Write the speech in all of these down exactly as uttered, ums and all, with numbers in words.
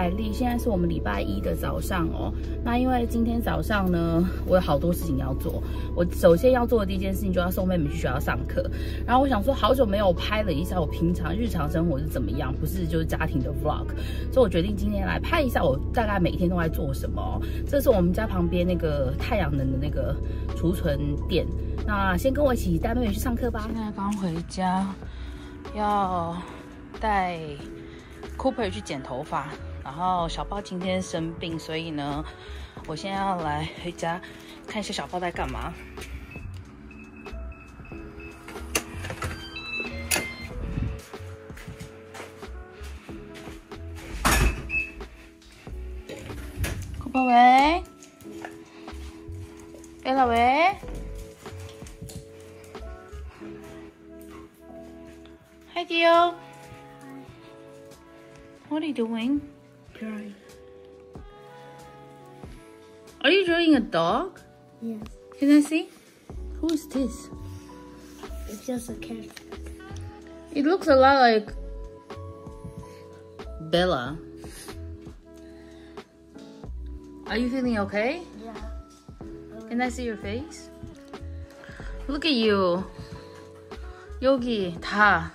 海丽，现在是我们礼拜一的早上哦。那因为今天早上呢，我有好多事情要做。我首先要做的第一件事情，就要送妹妹去学校上课。然后我想说，好久没有拍了一下我平常日常生活是怎么样，不是就是家庭的 vlog， 所以我决定今天来拍一下我大概每天都在做什么。这是我们家旁边那个太阳能的那个储存店。那先跟我一起带妹妹去上课吧。现在刚回家，要带 Cooper 去剪头发，然后小豹今天生病，所以呢，我现在要来回家看一下小豹在干嘛。Cooper 喂 ，Bella 喂。Hi, Dio. What are you doing? Drawing. Are you drawing a dog? Yes. Can I see? Who is this? It's just a cat. It looks a lot like Bella. Are you feeling okay? Yeah. Can I see your face? Look at you. 여기 다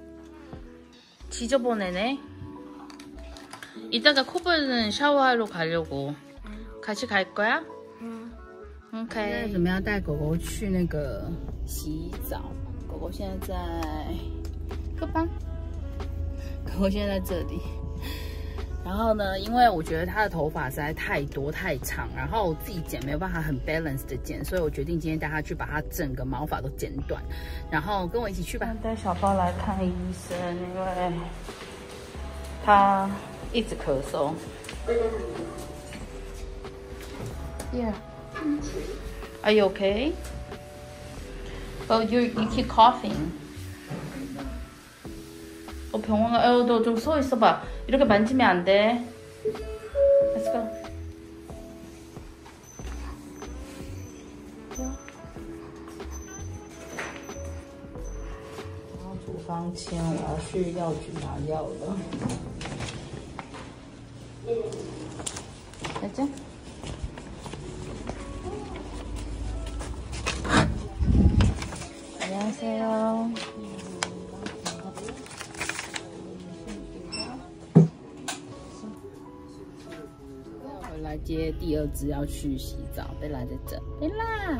지저분해네. 이따가 코브는 샤워하러 가려고. 같이 갈 거야? 응. OK。准备要带狗狗去那个洗澡。狗狗现在在课班。狗狗现在在这里。然后呢，因为我觉得它的头发实在太多太长，然后我自己剪没有办法很 balance 的剪，所以我决定今天带它去把它整个毛发都剪短，然后跟我一起去吧。带小包来看医生，因为他一直咳嗽。Yeah. Are you okay? Oh, you you keep coughing. 어 병원 가. 어, 너 좀 서 있어봐. 이렇게 만지면 안 돼. Let's go. 然后处方签，我要去药局拿药了。来这。안녕하세요。来接第二只要去洗澡，贝拉在这，贝拉。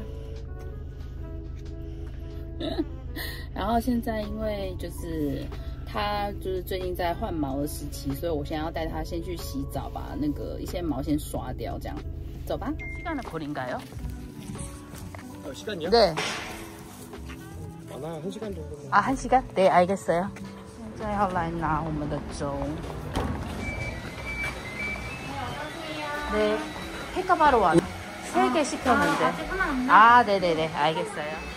然后现在因为就是他就是最近在换毛的时期，所以我现在要带他先去洗澡，把那个一些毛先刷掉，这样。走吧。시간을 버린가요? 어, 시간이요? 네. 많아요. 한 시간 정도면. 아, 한 시간? 네, 알겠어요. 现在要来拿我们的粥。 네, 팩값하러 왔. 세 개 시켰는데. 아직 하나 안 나? 아, 네네네, 알겠어요.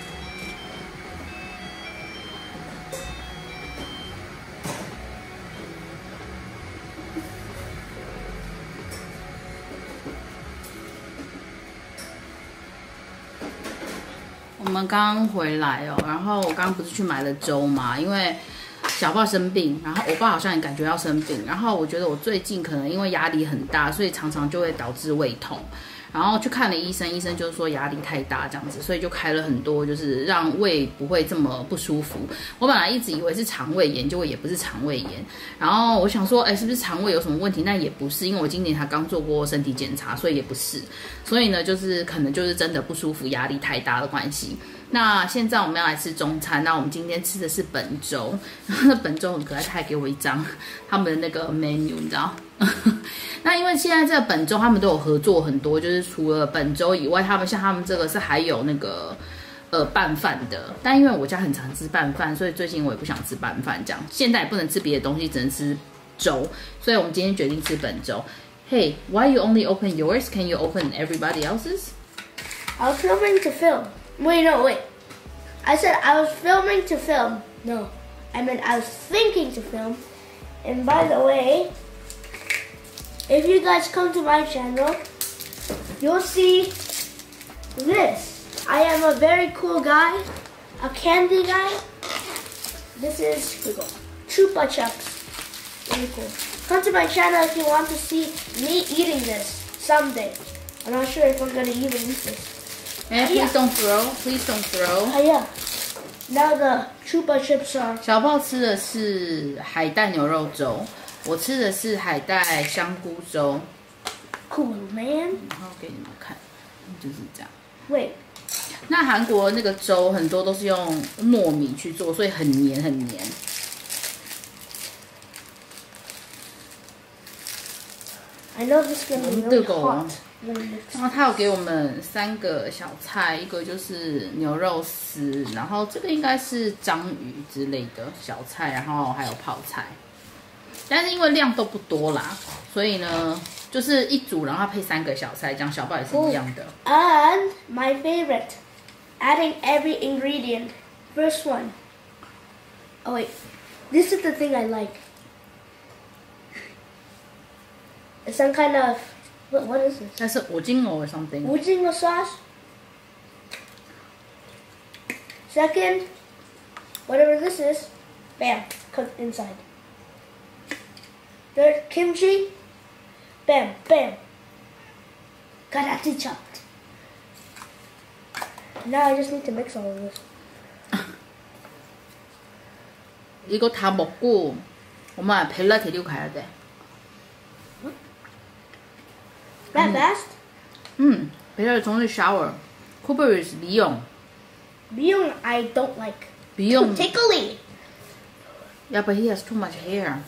我们刚回来哦，然后我刚刚不是去买了粥嘛，因为 小豹生病，然后我爸好像也感觉要生病，然后我觉得我最近可能因为压力很大，所以常常就会导致胃痛，然后去看了医生，医生就是说压力太大这样子，所以就开了很多就是让胃不会这么不舒服。我本来一直以为是肠胃炎，结果也不是肠胃炎，然后我想说，哎，是不是肠胃有什么问题？那也不是，因为我今年才刚做过身体检查，所以也不是，所以呢，就是可能就是真的不舒服，压力太大的关系。 那现在我们要来吃中餐，那我们今天吃的是本粥，然后本粥很可爱，他还给我一张他们的那个 menu， 你知道？那因为现在这个本粥他们都有合作很多，就是除了本粥以外，他们像他们这个是还有那个呃拌饭的，但因为我家很常吃拌饭，所以最近我也不想吃拌饭，这样现在也不能吃别的东西，只能吃粥，所以我们今天决定吃本粥。Hey, why you only open yours? Can you open everybody else's? I was filming to film. Wait, no, wait. I said I was filming to film. No, I meant I was thinking to film. And by the way, if you guys come to my channel, you'll see this. I am a very cool guy, a candy guy. This is Chupa Chups. Really cool. Come to my channel if you want to see me eating this someday. I'm not sure if I'm gonna even eat this. Eh, please don't throw. Please don't throw. Oh yeah. Now the Chupa chips are. 小豹吃的是海带牛肉粥，我吃的是海带香菇粥。 Cool, man. 然后给你们看，就是这样。 Wait. 那韩国那个粥很多都是用糯米去做，所以很黏很黏。 I know this is gonna be really hot. 然后他有给我们三个小菜，一个就是牛肉丝，然后这个应该是章鱼之类的小菜，然后还有泡菜。但是因为量都不多啦，所以呢，就是一组，然后配三个小菜，这样小包也是一样的。 And my favorite, adding every ingredient. First one. Oh wait, this is the thing I like. It's some kind of what? What is this? 但是五斤藕 or something. Ujingo sauce. Second, whatever this is, bam, cooked inside. Third, kimchi, bam, bam, karate chopped. Now I just need to mix all of this. 이거 다 먹고 엄마 벨라 데리고 가야 돼. That fast? 음, 벨라 정리 shower. Cooper is 미용. Byung I don't like. 미용. Too tickly. Yeah, but he has too much hair.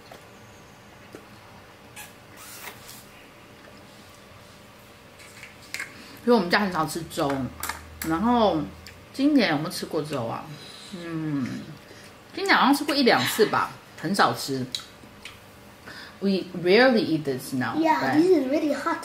所以我们家很少吃粥，然后今年有没有吃过粥啊？嗯，今年好像吃过一两次吧，很少吃。We rarely eat this now. Yeah, right? this is really hot.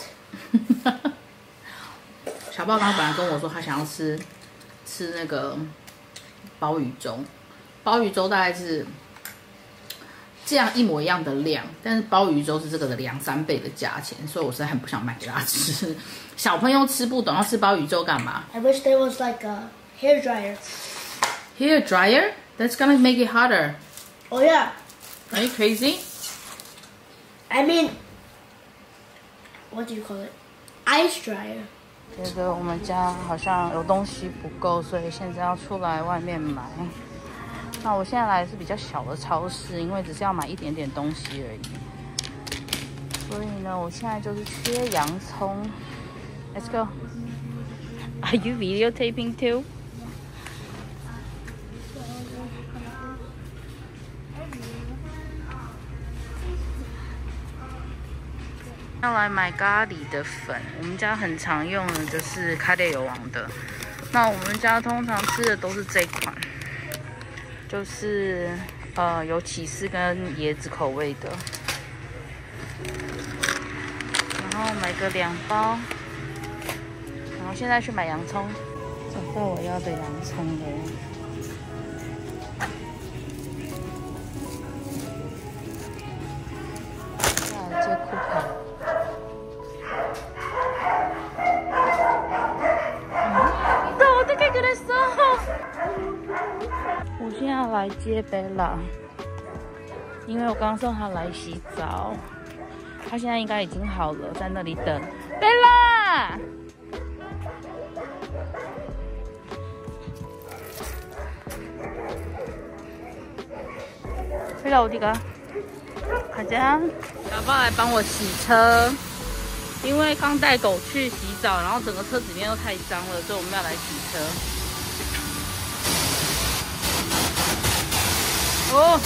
小豹刚刚本来跟我说他想要吃吃那个鲍鱼粥，鲍鱼粥大概是这样一模一样的量，但是鲍鱼粥是这个的两三倍的价钱，所以我实在很不想买给他吃。小朋友吃不懂，要吃鲍鱼粥干嘛 I wish there was like a hair dryer. ？Hair dryer? That's gonna make it hotter. Oh yeah. Are you crazy? I mean, what do you call it? Ice dryer. 觉得我们家好像有东西不够，所以现在要出来外面买。那我现在来的是比较小的超市，因为只是要买一点点东西而已。所以呢，我现在就是缺洋葱。Let's go. Are you videotaping too? 要来买咖喱的粉，我们家很常用的就是卡列油王的。那我们家通常吃的都是这款，就是呃有起司跟椰子口味的。然后买个两包，然后现在去买洋葱，找到我要的洋葱了。再来接酷跑。我现在要来接贝拉，因为我刚送她来洗澡，她现在应该已经好了，在那里等。贝拉，贝拉，我这个，好像小宝来帮我洗车，因为刚带狗去洗澡，然后整个车子里面都太脏了，所以我们要来洗车。哦，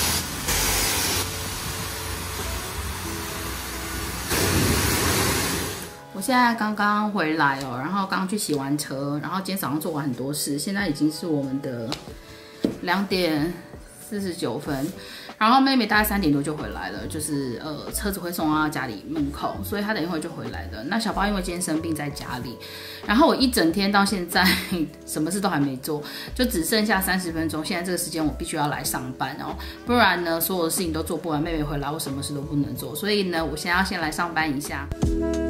我现在刚刚回来哦，然后刚去洗完车，然后今天早上做完很多事，现在已经是我们的两点四十九分。然后妹妹大概三点多就回来了，就是呃车子会送到家里门口，所以她等一会儿就回来了。那小包因为今天生病在家里，然后我一整天到现在什么事都还没做，就只剩下三十分钟。现在这个时间我必须要来上班哦，不然呢所有的事情都做不完，妹妹回来我什么事都不能做。所以呢，我先要先来上班一下。